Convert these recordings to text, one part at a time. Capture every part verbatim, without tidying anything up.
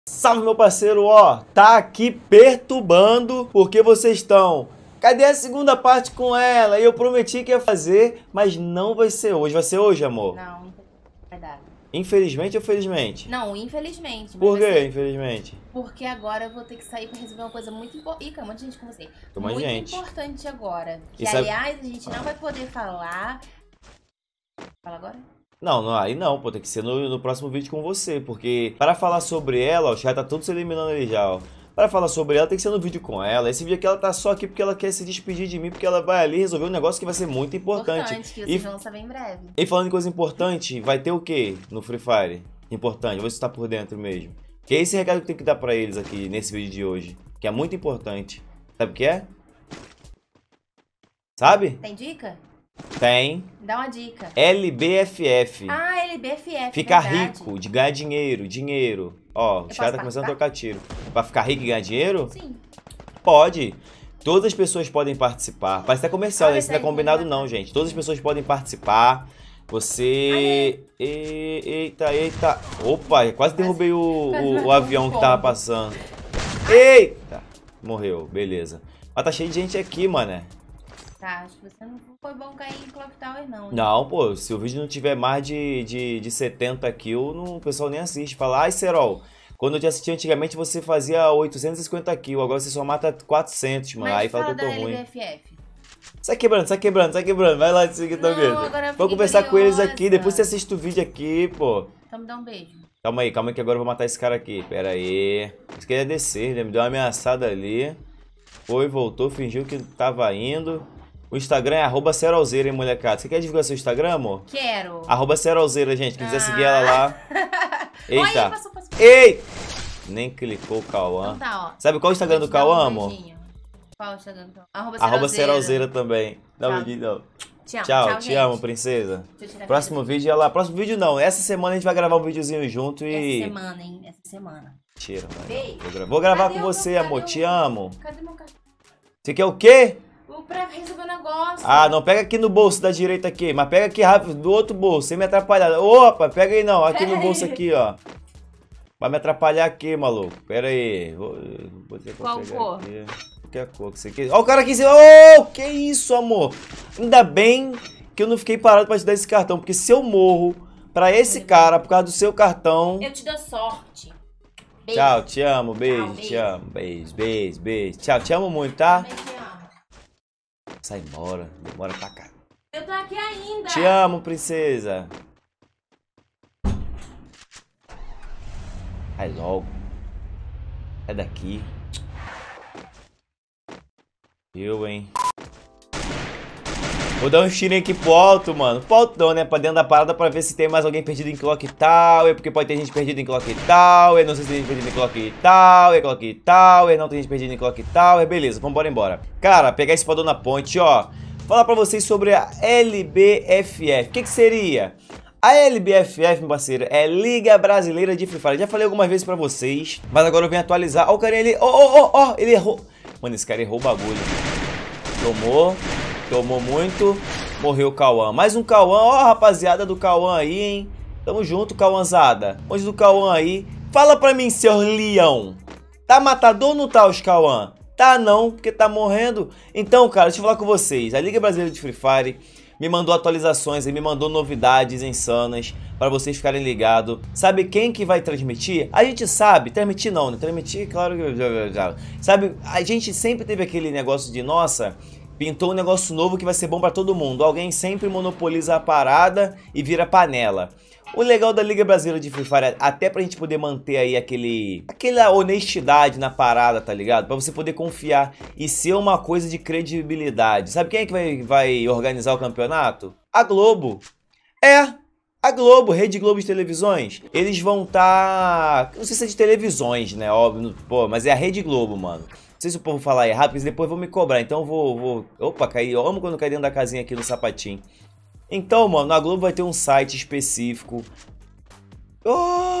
Salve, meu parceiro, ó, tá aqui perturbando porque vocês estão... Cadê a segunda parte com ela? Eu prometi que ia fazer, mas não vai ser hoje. Vai ser hoje, amor? Não, não vai dar. Infelizmente ou felizmente? Não, infelizmente. Por que, ser... infelizmente? Porque agora eu vou ter que sair pra resolver uma coisa muito importante. Ih, cara, um monte de gente com você. Tem mais muito gente. importante agora. Que, Isso aliás, é... a gente não vai poder falar... Fala agora? Não, não, aí não, pô, tem que ser no, no próximo vídeo com você, porque para falar sobre ela, ó, já tá tudo se eliminando ali já, ó. Para falar sobre ela tem que ser no vídeo com ela. Esse vídeo aqui ela tá só aqui porque ela quer se despedir de mim, porque ela vai ali resolver um negócio que vai ser muito importante. Importante, que vocês e, vão saber em breve. E falando em coisa importante, vai ter o quê no Free Fire? Importante, vou ver se tá por dentro mesmo. Que é esse recado que tem que dar pra eles aqui nesse vídeo de hoje, que é muito importante. Sabe o que é? Sabe? Tem dica? Tem. Dá uma dica. L B F F. Ah, L B F F, Ficar verdade. rico, de ganhar dinheiro, dinheiro. Ó, os caras tá começando a trocar tiro. Pra ficar rico e ganhar dinheiro? Sim. Pode. Todas as pessoas podem participar. Parece até comercial, Ah, né? Isso não é combinado não, gente. Todas as pessoas podem participar. Você... E... Eita, eita. Opa, quase derrubei o, o, o avião que tava passando. Eita. Morreu, beleza. Mas tá cheio de gente aqui, mané. Tá, acho que você não foi bom cair em Clock Tower, não. Hein? Não, pô, se o vídeo não tiver mais de, de, de setenta kills, não, o pessoal nem assiste. Fala, ai, Serol, quando eu te assisti antigamente você fazia oitocentos e cinquenta kills, agora você só mata quatrocentos, mano. Mas aí fala fala que eu tô da ruim. L B F F. Sai quebrando, sai quebrando, sai quebrando. Vai lá seguir tua vida. Vou conversar com eles aqui, depois você assiste o vídeo aqui, pô. Então me dá um beijo. Calma aí, calma aí que agora eu vou matar esse cara aqui. Pera aí. Isso queria descer, né? Me deu uma ameaçada ali. Foi, voltou, fingiu que tava indo. O Instagram é arroba Serolzeira, hein, molecada. Você quer divulgar seu Instagram, amor? Quero. Arroba Serolzeira, gente. Quem quiser ah. seguir ela lá. Eita. Oi, passou, passou. Ei! Nem clicou o Cauã. Então tá, ó. Sabe qual é o Instagram do Cauã, amor? Qual é o Instagram do Cauã? Arroba Serolzeira. Arroba Serolzeira também. Dá um beijinho, não. Te amo, tchau, tchau, te gente. amo, princesa. Próximo vídeo é lá. Próximo vídeo não. Essa semana a gente vai gravar um videozinho junto e... Essa semana, hein? Essa semana. Tira, mano. Beijo. Vou, gra... Vou gravar Cadê com o você, meu... amor. Cadê Te o... amo. Cadê meu cartão? Você quer o quê? Pra resolver o negócio. Ah, não, pega aqui no bolso da direita aqui, mas pega aqui rápido do outro bolso, sem me atrapalhar. Opa, pega aí não, aqui no bolso aqui, ó. Vai me atrapalhar aqui, maluco. Pera aí. Vou, vou ter que Qual cor? Aqui. Qualquer cor que você quer. Ó o cara aqui em cima. Ô, que isso, amor. Ainda bem que eu não fiquei parado pra te dar esse cartão, porque se eu morro pra esse cara por causa do seu cartão... Eu te dou sorte. Beijo. Tchau, te amo, beijo, Tchau, te beijo. amo, beijo, beijo, beijo. Tchau, te amo muito, tá? Sai embora, demora pra cá. Eu tô aqui ainda. Te amo, princesa. Sai logo. Sai daqui. Eu, hein. Vou dar um tiro aqui pro alto, mano. Pro alto não, né? Pra dentro da parada pra ver se tem mais alguém perdido em Clock Tower. Porque pode ter gente perdida em Clock Tower. Não sei se tem gente perdida em Clock Tower. Clock Tower. Não tem gente perdida em Clock Tower. Beleza, vambora embora. Cara, pegar esse podão na ponte, ó. Falar pra vocês sobre a L B F F. O que que seria? A L B F F, meu parceiro, é Liga Brasileira de Free Fire. Já falei algumas vezes pra vocês, mas agora eu venho atualizar. Ó o carinha ali. Ó, ó, ó, ó. Ele errou. Mano, esse cara errou o bagulho. Tomou. Tomou muito, morreu o Cauã. Mais um Cauã, ó, rapaziada do Cauã aí, hein? Tamo junto, Cauãzada. Onde do Cauã aí? Fala pra mim, seu leão. Tá matador ou não tá os Cauã? Tá não, porque tá morrendo. Então, cara, deixa eu falar com vocês. A Liga Brasileira de Free Fire me mandou atualizações e me mandou novidades insanas para vocês ficarem ligados. Sabe quem que vai transmitir? A gente sabe, transmitir não, né? Transmitir, claro que... Sabe, a gente sempre teve aquele negócio de, nossa... Pintou um negócio novo que vai ser bom pra todo mundo. Alguém sempre monopoliza a parada e vira panela. O legal da Liga Brasileira de Free Fire, até pra gente poder manter aí aquele... aquela honestidade na parada, tá ligado? Pra você poder confiar e ser uma coisa de credibilidade. Sabe quem é que vai, vai organizar o campeonato? A Globo. É... A Globo, Rede Globo de televisões, eles vão estar... Tá... Não sei se é de televisões, né? Óbvio, pô, mas é a Rede Globo, mano. Não sei se o povo falar errado, porque depois vão me cobrar. Então eu vou, vou... Opa, caí. Eu amo quando cai dentro da casinha aqui no sapatinho. Então, mano, a Globo vai ter um site específico. Oh!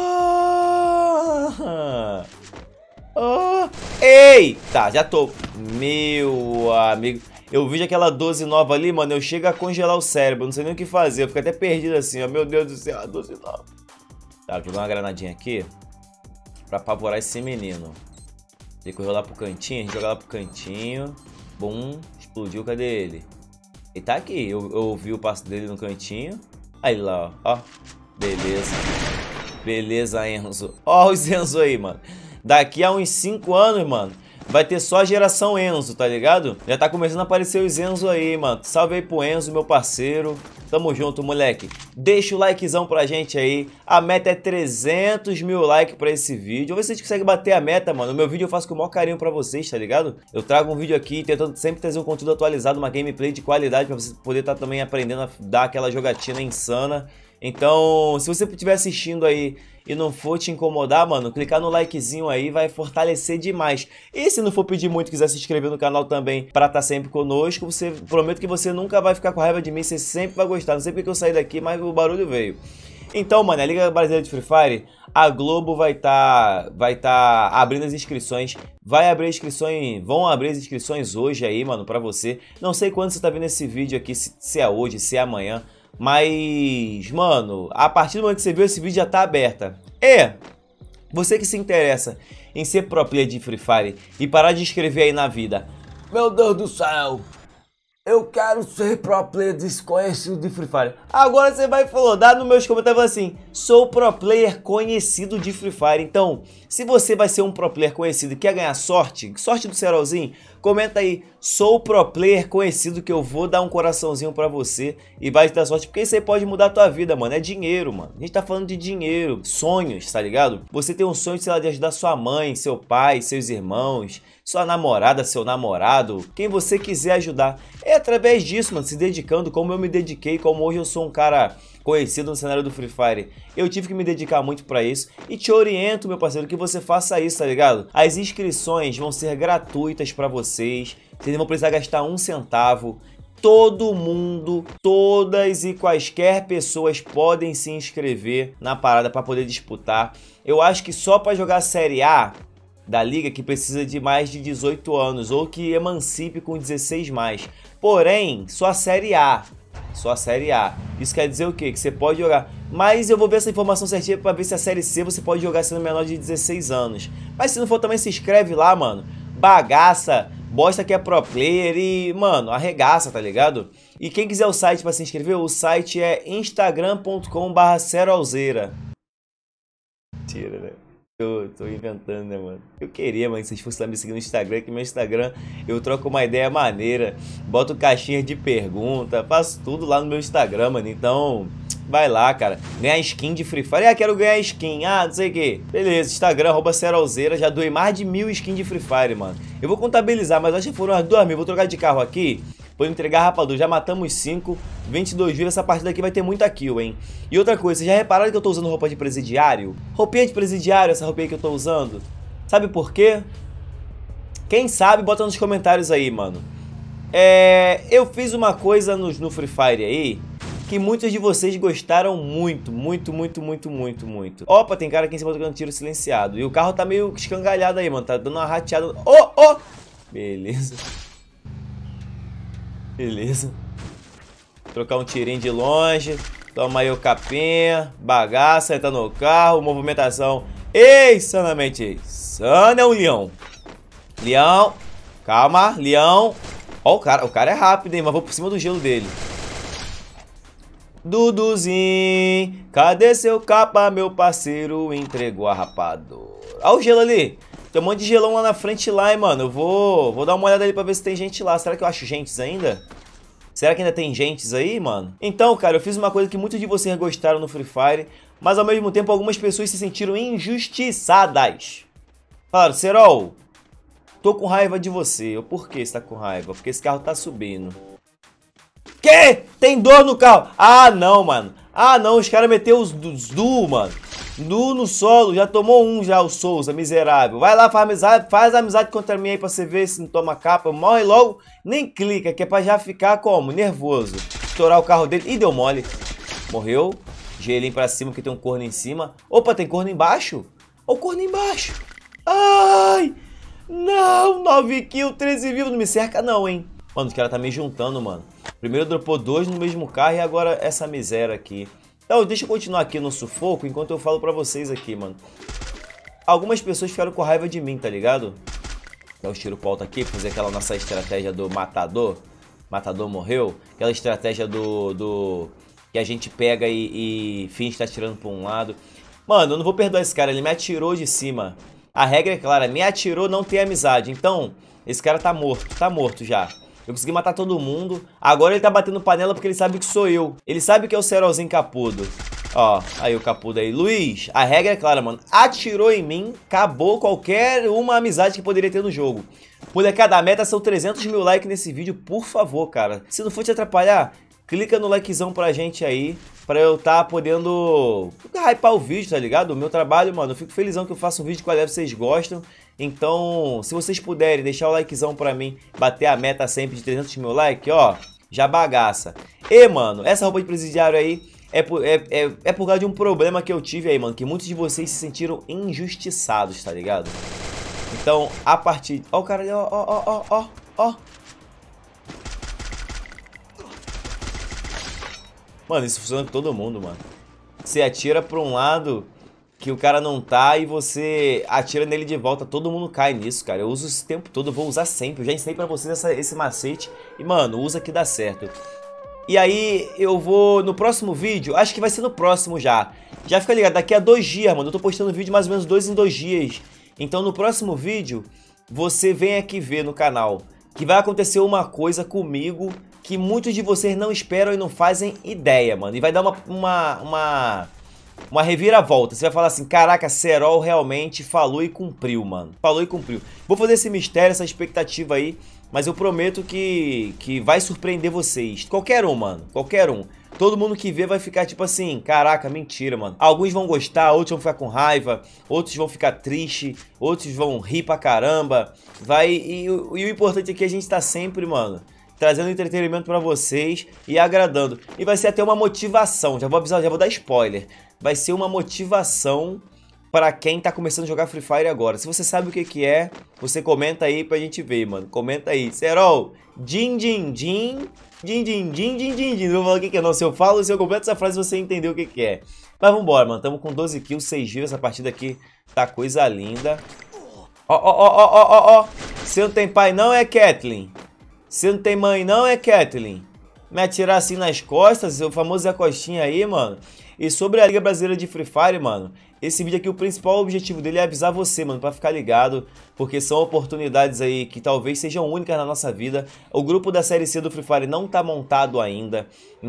Oh! Eita, já tô... Meu amigo... Eu vi aquela doze nova ali, mano, eu chego a congelar o cérebro, não sei nem o que fazer, eu fico até perdido assim, ó, meu Deus do céu, a doze nova. Tá, vou jogar uma granadinha aqui. pra apavorar esse menino. Ele correu lá pro cantinho, a gente joga lá pro cantinho. Bum, explodiu, cadê ele? Ele tá aqui, eu, eu ouvi o passo dele no cantinho. Aí lá, ó, ó. Beleza. Beleza, Enzo. Ó os Enzo aí, mano. Daqui a uns cinco anos, mano, vai ter só a geração Enzo, tá ligado? Já tá começando a aparecer os Enzo aí, mano. Salve aí pro Enzo, meu parceiro. Tamo junto, moleque. Deixa o likezão pra gente aí. A meta é trezentos mil likes pra esse vídeo. Vamos ver se a gente consegue bater a meta, mano. O meu vídeo eu faço com o maior carinho pra vocês, tá ligado? Eu trago um vídeo aqui tentando sempre trazer um conteúdo atualizado, uma gameplay de qualidade pra você poder estar também aprendendo a dar aquela jogatina insana. Então, se você estiver assistindo aí e não for te incomodar, mano, clicar no likezinho aí vai fortalecer demais. E se não for pedir muito, quiser se inscrever no canal também pra estar sempre conosco, você prometo que você nunca vai ficar com raiva de mim, você sempre vai gostar. Não sei porque eu saí daqui, mas o barulho veio. Então, mano, a Liga Brasileira de Free Fire, a Globo vai estar tá, vai tá abrindo as inscrições. Vai abrir inscrições, vão abrir as inscrições hoje aí, mano, pra você. Não sei quando você tá vendo esse vídeo aqui, se, se é hoje, se é amanhã. Mas, mano, a partir do momento que você viu esse vídeo já tá aberta. E você que se interessa em ser pro player de Free Fire e parar de escrever aí na vida: meu Deus do céu, eu quero ser pro player desconhecido de Free Fire. Agora você vai flodar nos meus comentários assim: sou pro player conhecido de Free Fire. Então, se você vai ser um pro player conhecido e quer ganhar sorte, sorte do Serolzinho, comenta aí: sou pro player conhecido, que eu vou dar um coraçãozinho pra você e vai te dar sorte. Porque isso aí pode mudar a tua vida, mano. É dinheiro, mano. A gente tá falando de dinheiro, sonhos, tá ligado? Você tem um sonho, sei lá, de ajudar sua mãe, seu pai, seus irmãos, sua namorada, seu namorado, quem você quiser ajudar. É através disso, mano, se dedicando, como eu me dediquei, como hoje eu sou um cara conhecido no cenário do Free Fire. Eu tive que me dedicar muito pra isso e te oriento, meu parceiro, que você faça isso, tá ligado? As inscrições vão ser gratuitas pra vocês, vocês não vão precisar gastar um centavo. Todo mundo, todas e quaisquer pessoas podem se inscrever na parada pra poder disputar. Eu acho que só pra jogar a Série A da liga que precisa de mais de dezoito anos ou que emancipe com dezesseis mais. Porém, só a Série A. Só a Série A. Isso quer dizer o quê? Que você pode jogar. Mas eu vou ver essa informação certinha pra ver se a Série C você pode jogar sendo menor de dezesseis anos. Mas se não for também, se inscreve lá, mano. Bagaça, bosta que é pro player e, mano, arregaça, tá ligado? E quem quiser o site pra se inscrever, o site é instagram ponto com barra serolzeira. Tira, né? Eu tô inventando, né, mano? Eu queria, mano, que vocês fossem lá me seguir no Instagram, que meu Instagram eu troco uma ideia maneira, boto caixinha de pergunta, faço tudo lá no meu Instagram, mano. Então, vai lá, cara. Ganhar skin de Free Fire. Ah, quero ganhar skin. Ah, não sei o que. Beleza, Instagram, arroba serolzeira. Já doei mais de mil skins de Free Fire, mano. Eu vou contabilizar, mas acho que foram umas duas mil. Vou trocar de carro aqui. Vou entregar rapador, já matamos cinco, vinte e dois views, essa partida aqui vai ter muita kill, hein? E outra coisa, vocês já repararam que eu tô usando roupa de presidiário? Roupinha de presidiário, essa roupinha que eu tô usando. Sabe por quê? Quem sabe, bota nos comentários aí, mano. É... Eu fiz uma coisa no, no Free Fire aí, que muitos de vocês gostaram muito, muito, muito, muito, muito, muito. Opa, tem cara aqui em cima tocando tiro silenciado. E o carro tá meio escangalhado aí, mano, tá dando uma rateada. Oh, oh! Beleza. Beleza. Trocar um tirinho de longe. Toma aí o capinha. Bagaça, entra no carro. Movimentação insanamente insana. É um leão. Leão. Calma, leão. Ó, o cara, o cara é rápido, hein? Mas vou por cima do gelo dele. Duduzinho, cadê seu capa, meu parceiro? Entregou a rapadura. Ó o gelo ali. Tem um monte de gelão lá na frente lá, hein, mano. Eu vou, vou dar uma olhada ali pra ver se tem gente lá. Será que eu acho gentes ainda? Será que ainda tem gentes aí, mano? Então, cara, eu fiz uma coisa que muitos de vocês gostaram no Free Fire, mas ao mesmo tempo algumas pessoas se sentiram injustiçadas. Falaram: Serol, tô com raiva de você. Por que você tá com raiva? Porque esse carro tá subindo. Que? Tem dor no carro? Ah, não, mano. Ah, não, os caras meteram os, os du, mano. Nu no solo, já tomou um já, o Souza, miserável. Vai lá, faz amizade, faz amizade contra mim aí pra você ver se não toma capa. Morre logo, nem clica, que é pra já ficar como? Nervoso. Estourar o carro dele. Ih, deu mole. Morreu. Gelinho pra cima, porque tem um corno em cima. Opa, tem corno embaixo? Olha o corno embaixo. Ai, não, nove kills, treze vivos. Não me cerca não, hein. Mano, os caras tá me juntando, mano. Primeiro dropou dois no mesmo carro e agora essa miséria aqui. Então, deixa eu continuar aqui no sufoco enquanto eu falo pra vocês aqui, mano. algumas pessoas ficaram com raiva de mim, tá ligado? Dá um tiro pro alto aqui, fazer aquela nossa estratégia do matador. Matador morreu. Aquela estratégia do... do que a gente pega e, e finge estar atirando pra um lado. Mano, eu não vou perdoar esse cara, ele me atirou de cima. A regra é clara, me atirou, não tem amizade. Então, esse cara tá morto, tá morto já. Eu consegui matar todo mundo. Agora ele tá batendo panela porque ele sabe que sou eu. Ele sabe que é o Serolzinho Capudo. Ó, aí o Capudo aí. Luiz, a regra é clara, mano. Atirou em mim, acabou qualquer uma amizade que poderia ter no jogo. Molecada, a meta são trezentos mil likes nesse vídeo, por favor, cara. Se não for te atrapalhar, clica no likezão pra gente aí, pra eu tá podendo hypar o vídeo, tá ligado? O meu trabalho, mano, eu fico felizão que eu faço um vídeo que a galera vocês gostam. Então, se vocês puderem deixar o likezão pra mim, bater a meta sempre de trezentos mil likes, ó, já bagaça. E, mano, essa roupa de presidiário aí é por, é, é, é por causa de um problema que eu tive aí, mano, que muitos de vocês se sentiram injustiçados, tá ligado? Então, a partir... Ó o cara ali, ó, ó, ó, ó, ó, ó. Mano, isso funciona com todo mundo, mano. Você atira pra um lado que o cara não tá e você atira nele de volta. Todo mundo cai nisso, cara. Eu uso esse tempo todo, eu vou usar sempre. Eu já ensinei pra vocês essa, esse macete. E, mano, usa que dá certo. E aí, eu vou no próximo vídeo, acho que vai ser no próximo já. Já fica ligado, daqui a dois dias, mano. Eu tô postando vídeo mais ou menos dois em dois dias. Então, no próximo vídeo, você vem aqui ver no canal que vai acontecer uma coisa comigo que muitos de vocês não esperam e não fazem ideia, mano. E vai dar uma, uma, uma, uma reviravolta. Você vai falar assim, caraca, Serol realmente falou e cumpriu, mano. Falou e cumpriu. Vou fazer esse mistério, essa expectativa aí, mas eu prometo que, que vai surpreender vocês. Qualquer um, mano. Qualquer um. Todo mundo que vê vai ficar tipo assim, caraca, mentira, mano. Alguns vão gostar, outros vão ficar com raiva, outros vão ficar triste, outros vão rir pra caramba. Vai, e, e o importante é que a gente tá sempre, mano, trazendo entretenimento pra vocês e agradando. E vai ser até uma motivação, já vou avisar, já vou dar spoiler. Vai ser uma motivação pra quem tá começando a jogar Free Fire agora. Se você sabe o que que é, você comenta aí pra gente ver, mano. Comenta aí. Serol, din, din, din, din, din, din, din, din, din. Não vou falar o que que é não. Se eu falo, se eu completo essa frase, você entendeu o que que é. Mas vambora, mano. Tamo com doze kills, seis giros. Essa partida aqui tá coisa linda. Ó, ó, ó, ó, ó, ó, ó. Você não tem pai não, é Kathleen? Você não tem mãe não, é Kathleen? Me atirar assim nas costas, o famoso Zé Costinha aí, mano. E sobre a Liga Brasileira de Free Fire, mano, esse vídeo aqui, o principal objetivo dele é avisar você, mano, pra ficar ligado, porque são oportunidades aí que talvez sejam únicas na nossa vida. O grupo da Série C do Free Fire não tá montado ainda,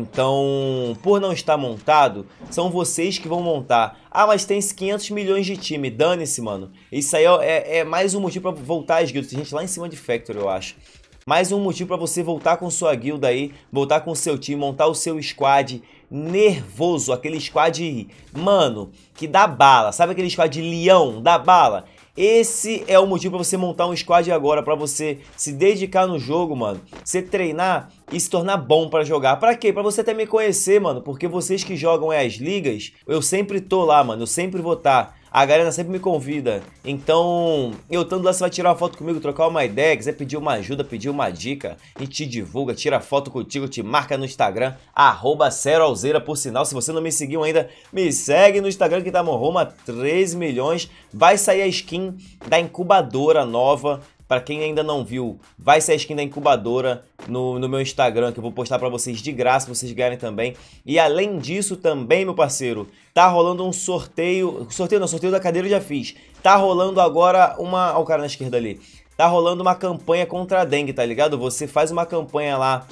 então, por não estar montado, são vocês que vão montar. Ah, mas tem quinhentos milhões de time, dane-se, mano. Isso aí é, é mais um motivo pra voltar às guildas. Tem gente lá em cima de Factory, eu acho. Mais um motivo pra você voltar com sua guilda aí, voltar com o seu time, montar o seu squad nervoso, aquele squad, mano, que dá bala. Sabe aquele squad leão, dá bala? Esse é o motivo pra você montar um squad agora, pra você se dedicar no jogo, mano. Você treinar e se tornar bom pra jogar. Pra quê? Pra você até me conhecer, mano, porque vocês que jogam as ligas, eu sempre tô lá, mano, eu sempre vou estar. A galera sempre me convida, então eu estando lá, você vai tirar uma foto comigo, trocar uma ideia, quiser pedir uma ajuda, pedir uma dica, a gente te divulga, tira foto contigo, te marca no Instagram, arroba Serolzeira, por sinal. Se você não me seguiu ainda, me segue no Instagram que tá rumo a três milhões, vai sair a skin da incubadora nova. Pra quem ainda não viu, vai ser a skin da incubadora no, no meu Instagram, que eu vou postar pra vocês de graça, pra vocês ganharem também. E além disso também, meu parceiro, tá rolando um sorteio... Sorteio não, sorteio da cadeira eu já fiz. Tá rolando agora uma... Olha o cara na esquerda ali. Tá rolando uma campanha contra a dengue, tá ligado? Você faz uma campanha lá...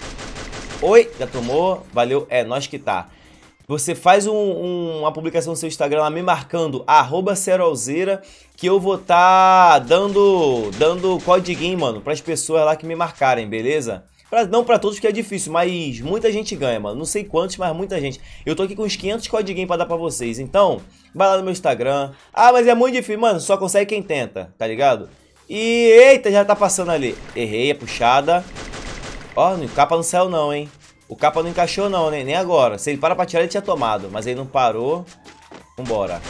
Oi, já tomou? Valeu, é nós que tá. Você faz um, um, uma publicação no seu Instagram lá me marcando arroba Serolzeira, que eu vou tá dando, dando codiguinho, mano, pras pessoas lá que me marcarem, beleza? Pra, não pra todos que é difícil, mas muita gente ganha, mano. Não sei quantos, mas muita gente. Eu tô aqui com uns quinhentos codiguinhos pra dar pra vocês. Então, vai lá no meu Instagram. Ah, mas é muito difícil, mano. Só consegue quem tenta, tá ligado? E, eita, já tá passando ali. Errei a puxada. Ó, não capa no céu não, hein. O capa não encaixou não, né? Nem agora. Se ele para pra tirar, ele tinha tomado. Mas ele não parou. Vambora.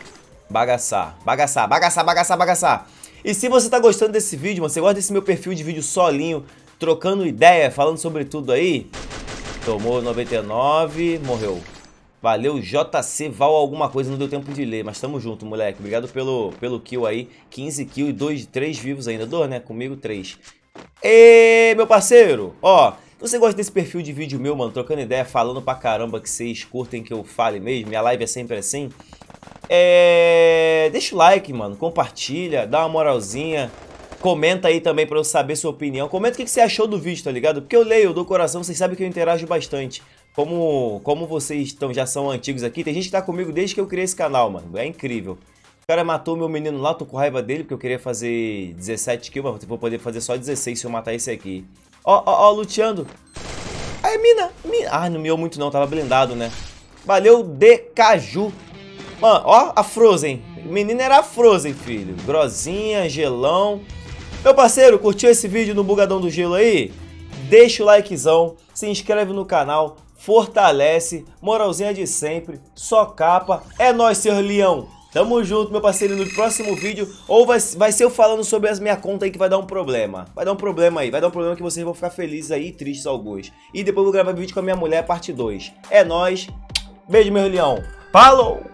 Bagaçar. Bagaçar, bagaçar, bagaçar, bagaçar. E se você tá gostando desse vídeo, mano, você gosta desse meu perfil de vídeo solinho, trocando ideia, falando sobre tudo aí? Tomou noventa e nove, morreu. Valeu, J C Val alguma coisa, não deu tempo de ler, mas tamo junto, moleque. Obrigado pelo, pelo kill aí. quinze kills e dois, três vivos ainda. Dois, né? Comigo, três. E meu parceiro, ó, se você gosta desse perfil de vídeo meu, mano, trocando ideia, falando pra caramba que vocês curtem que eu fale mesmo, minha live é sempre assim, é... deixa o like, mano, compartilha, dá uma moralzinha, comenta aí também pra eu saber sua opinião, comenta o que você achou do vídeo, tá ligado? Porque eu leio, eu dou coração, vocês sabem que eu interajo bastante. Como, como vocês tão, já são antigos aqui, tem gente que tá comigo desde que eu criei esse canal, mano, é incrível. O cara matou meu menino lá, tô com raiva dele, porque eu queria fazer dezessete kills, mas vou poder fazer só dezesseis se eu matar esse aqui. Ó, ó, ó, luteando. Aí, mina, mina. Ah, não miou muito não, tava blindado, né? Valeu, de Caju. Mano, ó, a Frozen. Menina era a Frozen, filho. Grosinha, gelão. Meu parceiro, curtiu esse vídeo no Bugadão do Gelo aí? Deixa o likezão, se inscreve no canal, fortalece, moralzinha de sempre, só capa. É nóis, senhor Leão. Tamo junto, meu parceiro, no próximo vídeo, ou vai, vai ser eu falando sobre as minhas contas aí que vai dar um problema. Vai dar um problema aí, vai dar um problema que vocês vão ficar felizes aí e tristes alguns. E depois eu vou gravar vídeo com a minha mulher, parte dois. É nóis, beijo, meu leão. Falou!